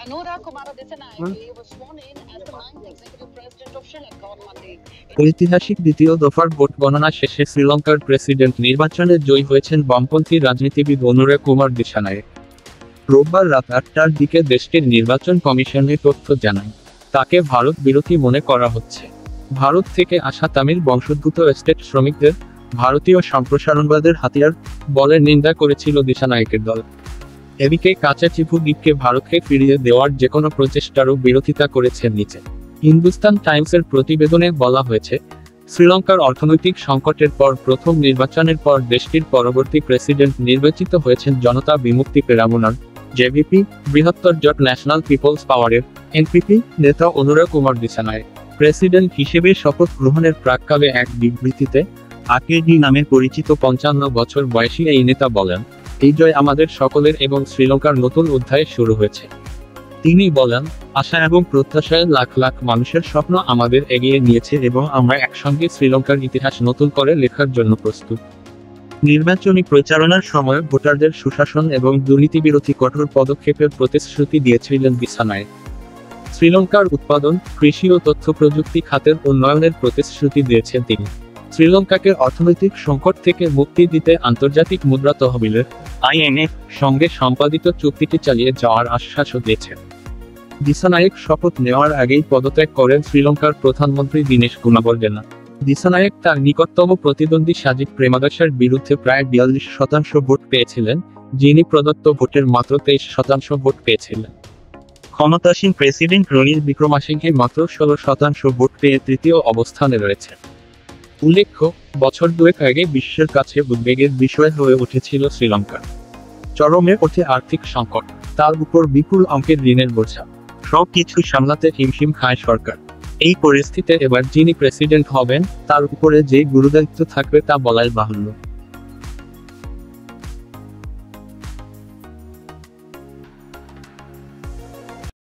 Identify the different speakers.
Speaker 1: Anura Kumara Dissanayake was sworn in as the 9th executive president of Sri Lanka on Monday.
Speaker 2: ঐতিহাসিক দ্বিতীয় দফার vote গণনা শেষে শ্রীলঙ্কার প্রেসিডেন্ট নির্বাচনে জয়ী হয়েছেন বামপন্থী রাজনীতিবিদ অনুরা কুমার দিসানায়েক। রোববার রাত 8টার দিকে দেশটির নির্বাচন কমিশন এ তথ্য জানায়। তাকে ভারত বিরোধী মনে করা হচ্ছে। ভারত থেকে আসা তামিল বংশোদ্ভূত এস্টেট শ্রমিকদের ভারতীয় সম্প্রসারণবাদের হাতিয়ার বলে নিন্দা করেছিল দিসানায়েকের দল। এদিকে কাচাচিপুডিপকে ভারতকে ফিরিয়ে দেওয়ার যেকোনো প্রচেষ্টারও বিরোধিতা করেছে নিচে। হিন্দুস্তান টাইমসের প্রতিবেদনে বলা হয়েছে, শ্রীলঙ্কার অর্থনৈতিক সংকটের পর প্রথম নির্বাচনের পর দেশটির পরবর্তী প্রেসিডেন্ট নির্বাচিত হয়েছেন জনতা বিমুক্তি পেরামুনার জেভিপি বৃহত্তর জোট ন্যাশনাল পিপলস পাওয়ারের এনপিপি নেতা অনুরা কুমার দিসানায়েক। প্রেসিডেন্ট হিসেবে শপথ গ্রহণের প্রাক্কালে এক বিবৃতিতে আকেডি নামে পরিচিত 55 বছর বয়সী এই নেতা বলেন, এই জয় আমাদের সকলের এবং শ্রীলঙ্কার নতুন অধ্যায় শুরু হয়েছে। তিনি বলেন, আশা এবং প্রত্যাশায় লাখ লাখ মানুষের স্বপ্ন আমাদের এগিয়ে নিয়েছে এবং আমরা একসঙ্গে শ্রীলঙ্কার ইতিহাস নতুন করে লেখার জন্য প্রস্তুত। নির্বাচনী প্রচারণার সময় ভোটারদের সুশাসন এবং দুর্নীতিবিরোধী কঠোর পদক্ষেপের প্রতিশ্রুতি দিয়েছিলেন দিসানায়েক। শ্রীলঙ্কার উৎপাদন, কৃষি ও তথ্য প্রযুক্তি খাতের উন্নয়নের প্রতিশ্রুতি দিয়েছেন তিনি। শ্রীলঙ্কাকে অর্থনৈতিক সংকট থেকে মুক্তি দিতে আন্তর্জাতিক মুদ্রা তহবিলের আইএমএফ সঙ্গে সম্পাদিত চুক্তিটি চালিয়ে যাওয়ার আশ্বাসও দিয়েছেন। দিসানায়েক শপথ নেওয়ার আগেই পদত্যাগ করেন শ্রীলঙ্কার প্রধানমন্ত্রী দীনেশ গুণাবর্ধনা। দিসানায়েক তার নিকটতম প্রতিদ্বন্দ্বী সাজিদ প্রেমাদাসার বিরুদ্ধে প্রায় 42% ভোট পেয়েছিলেন, যিনি প্রদত্ত ভোটের মাত্র 23% ভোট পেয়েছিলেন। ক্ষমতাসীন প্রেসিডেন্ট রনিল বিক্রমাসিংহে মাত্র 16% ভোট পেয়ে তৃতীয় অবস্থানে রয়েছেন। উল্লেখ্য, বছর দুয়েক আগে বিশ্বের কাছে উদ্বেগের বিষয় হয়ে উঠেছিল শ্রীলঙ্কা। চরমে ওঠে আর্থিক সংকট, তার উপর বিপুল অঙ্কের ঋণের বোঝা, সবকিছু সামলাতে হিমশিম খায় সরকার। এই পরিস্থিতিতে এবার যিনি প্রেসিডেন্ট হবেন তার উপরে যে গুরুদায়িত্ব থাকবে তা বলাই বাহুল্য।